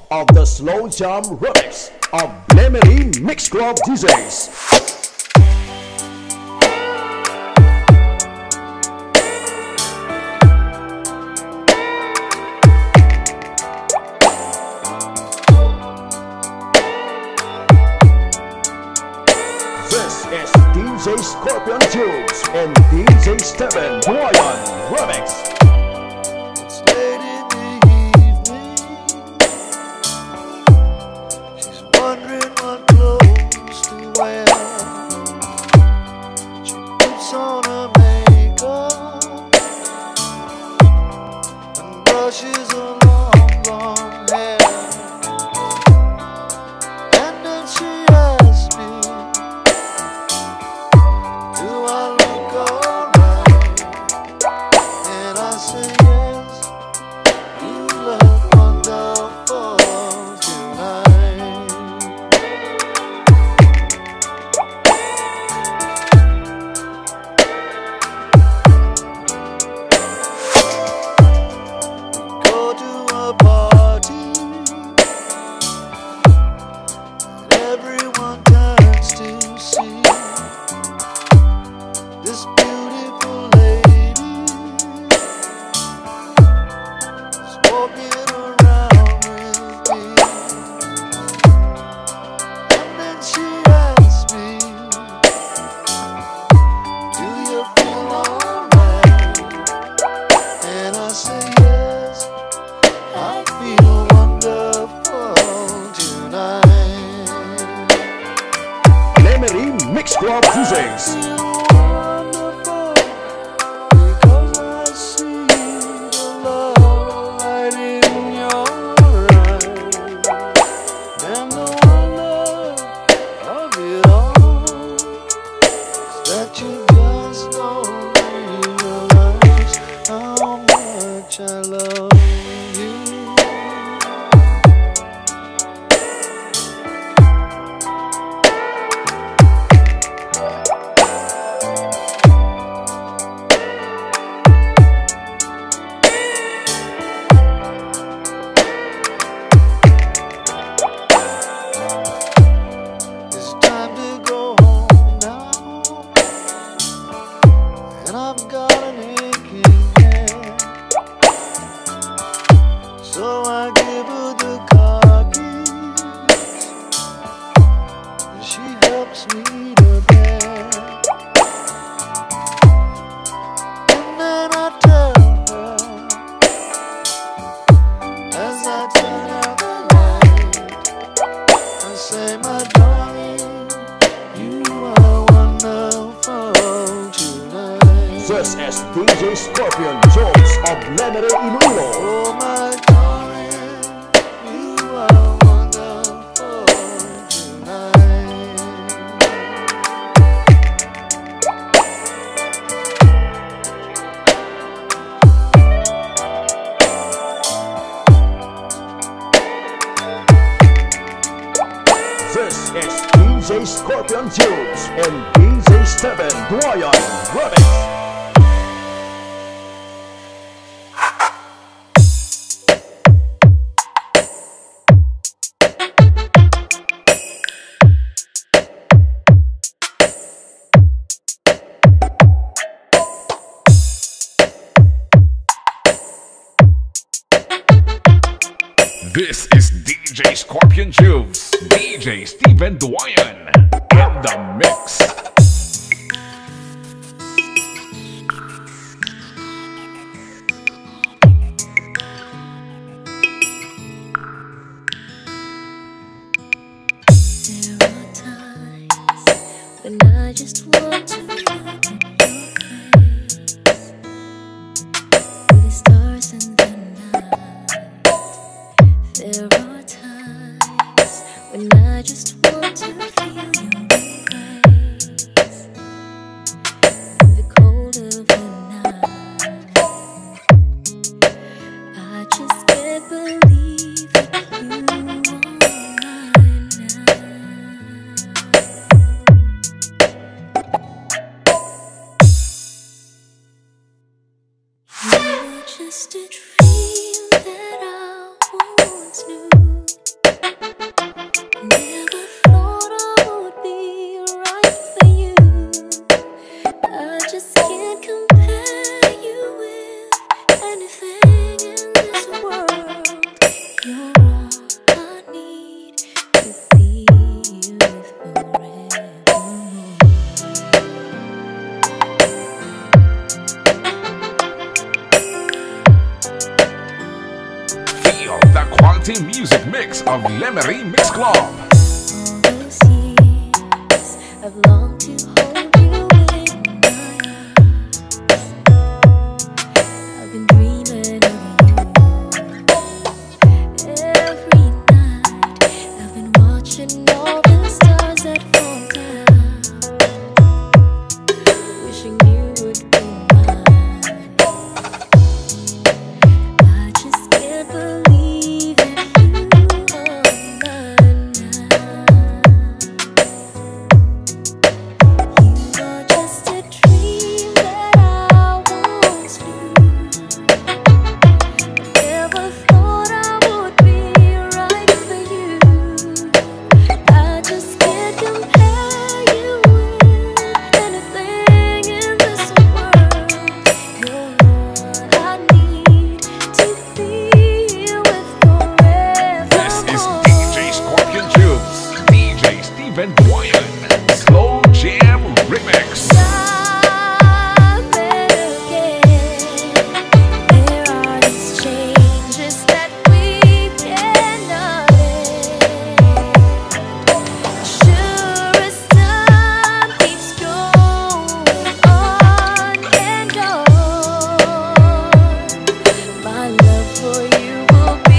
of the Slow Jam remix of Lemery Mix Club DJs. This is DJ Scorpion Tunes and DJ Steven Duayan remix. It's late in the evening. She's wondering what clothes to wear. She puts on her makeup and brushes her long blonde hair. And then she asks me, do I look alright? And I say yes, you look wonderful tonight. We go to a party and everyone turns to see this beautiful lady is walking around with me. And then she asks me, do you feel alright? And I say yes, I feel wonderful tonight. Lemery Mix Club DJs. Because I see the love light in your eyes, and the wonder of it all is that you just don't realize how much I love you. It's time to go home now, and I've got an aching head. So I give her the car keys, and she helps me to bed. And then I tell her, as I turn out the light, I say, my darling, you are wonderful tonight. This is DJ Scorpion Jones of Lemery Iloilo. Oh, my darling, you are wonderful tonight. This is DJ Scorpion Tunes and DJ Steven Duayan remix. This is DJ Scorpion Tunes, DJ Steven Duayan in the mix. There are times when I just want to look at your face, with the stars in the night. There are times when I just want to feel your embrace in the cold of the night. I just can't believe that you are mine now. You were just a dream that I once knew. mix of Lemery Mix Club. All those years I've longed to hold you in my arms. I've been dreaming of you. Every night I've been watching all the stars that fall down, wishing you would be mine. I just can't believe that you are mine now. You are just a dream that I once knew. Never thought I would be right for you. I just can't compare you with anything in this world. You're all I need to be here with forever. This is DJ Scorpion Juice, DJ Steven Doyen, Slow Jam Remix. Time and again, there are these changes that we cannot end. Sure as time keeps going on and on, my love for you will be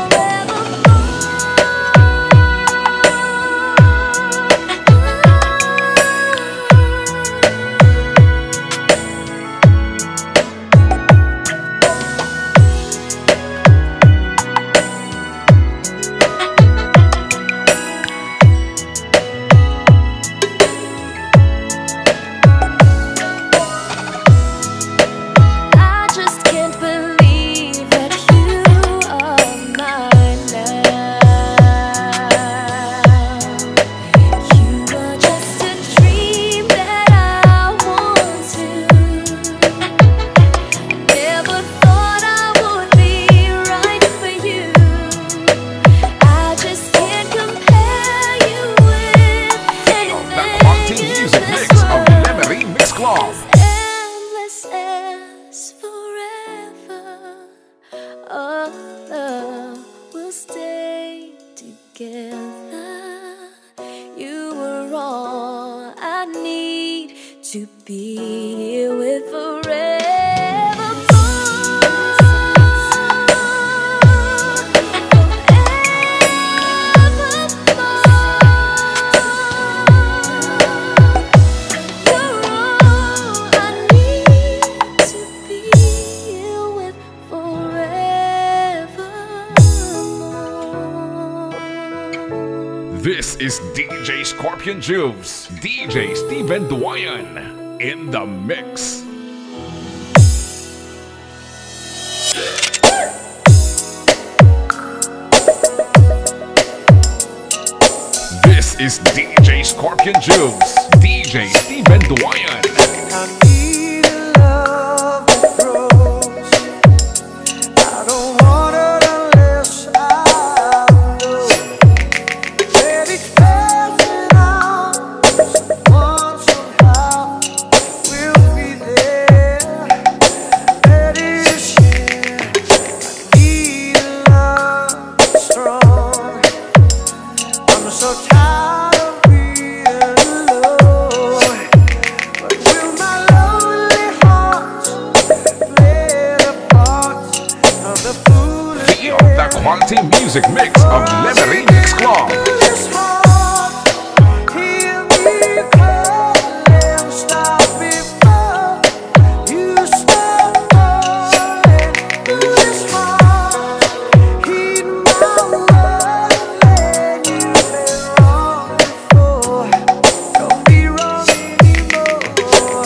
I just can't believe that you are mine now. You are just a dream that I once knew. Never thought I would be right for you. I just can't compare you with The quality anything in music this mix of world. Lemery Mix Club. Endless as forever, our love will stay together. You were all I need to be here with This is DJ Scorpion Juice, DJ Steven Doyen in the mix. This is DJ Scorpion Juice, DJ Steven Doyen. I need a love that grows. I don't want it unless I know that it's passing on. Someone somehow will be there. That is share. I need a love that's strong. I'm so tired of being alone. But will my lonely heart play the part of the fool Feel the quality music mix of Lemery Mix Club. This heart, hear me call and stop before you stop falling. This heart, heed my word, let you been wrong before. Don't be wrong anymore.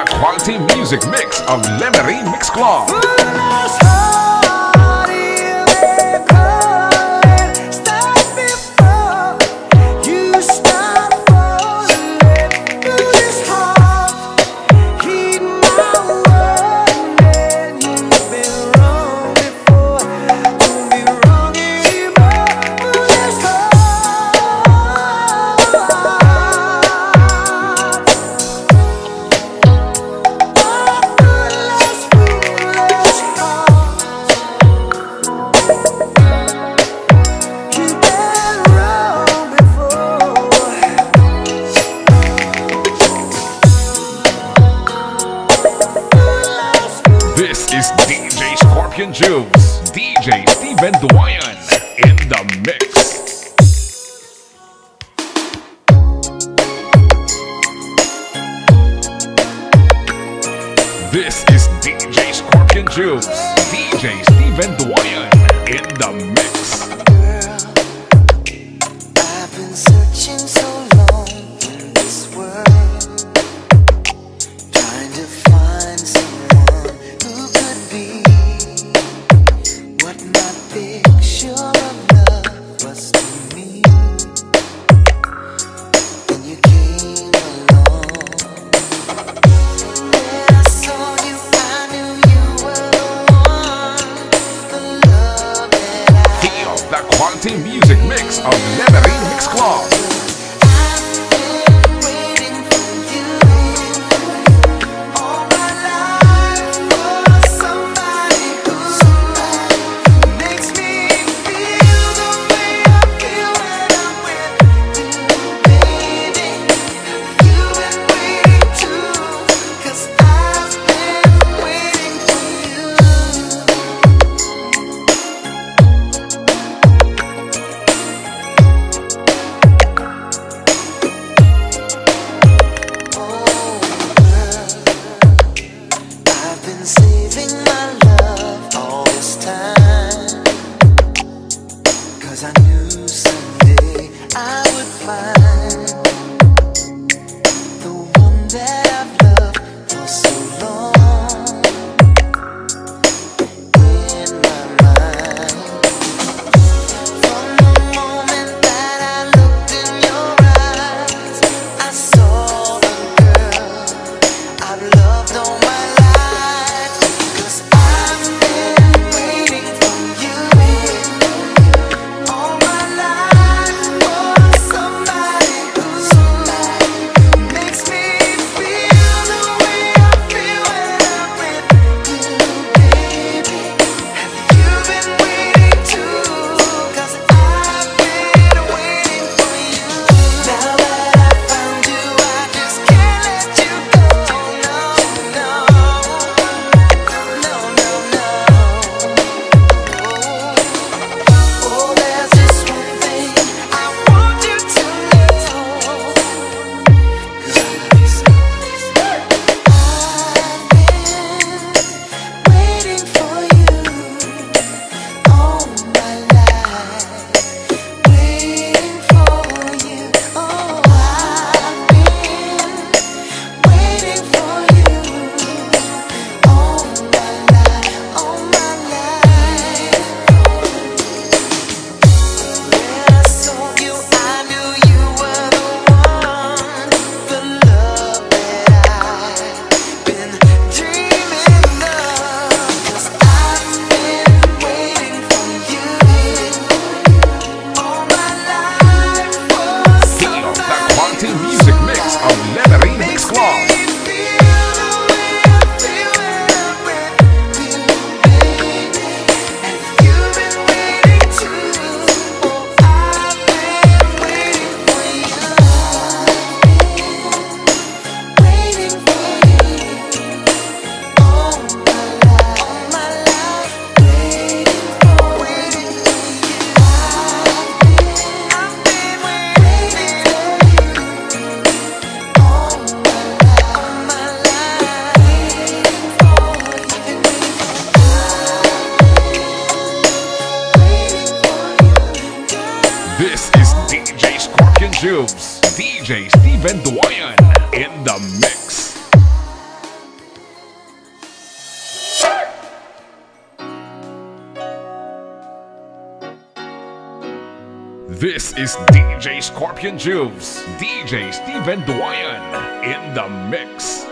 the quality music mix of Lemery Mix Club. This is DJ Scorpion Juves, DJ Steven Duayan in the mix. This is DJ Scorpion Juves, DJ Steven Duayan in the mix. I've been searching so long in this world, trying to find someone who could be what my picture of love was to me. Then you came along. When I saw you, I knew you were the one, the love that I Feel the quality music mix of Lemery Mix Club. Saving my love all this time, 'cause I knew someday I would find the one that I've loved for so long in my mind. From the moment that I looked in your eyes, I saw the girl I've loved all my life. Music mix of Lemery Mix Club. This is DJ Scorpion Juves, DJ Steven Duayan in the mix. This is DJ Scorpion Juves, DJ Steven Duayan in the mix.